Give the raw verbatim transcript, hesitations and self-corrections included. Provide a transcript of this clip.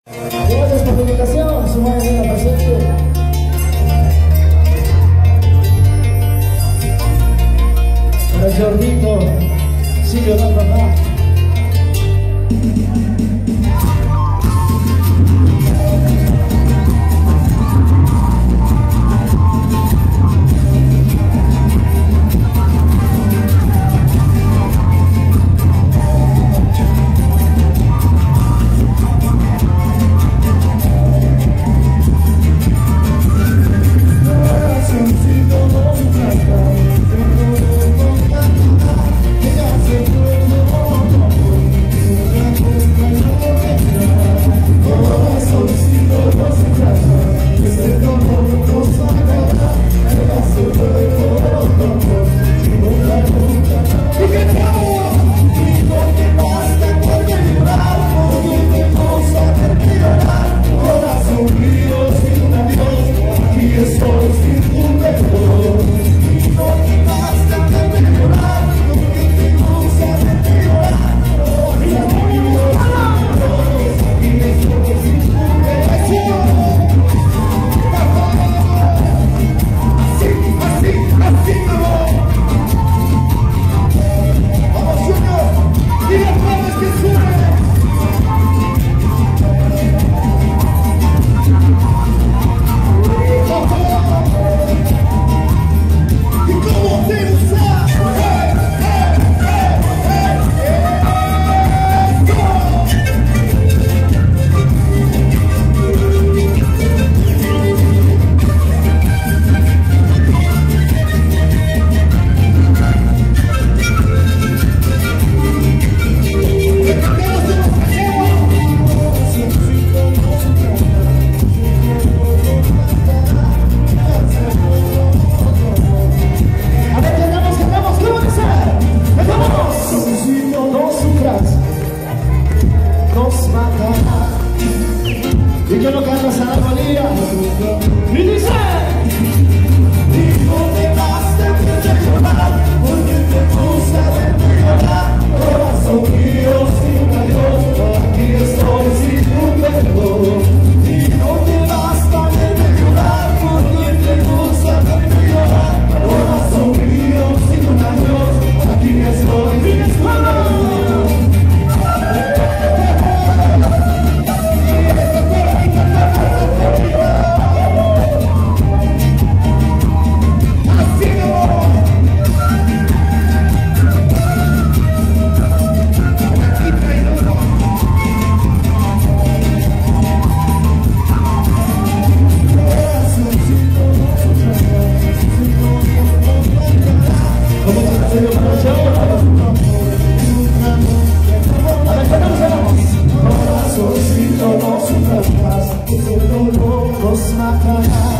Gracias por la invitación, su madre la presente. Para el Jordito, sigue dando acá. Y yo lo canto a la María y dice: y no te basta de llorar, porque te gusta de llorar. Corazón mío sin adiós, aquí estoy sin tu perdón. Y no te basta de llorar, porque te gusta de llorar. Corazón mío sin adiós, aquí estoy sin tu perdón. Corazoncito, no sufras más, que el dolor nos matará.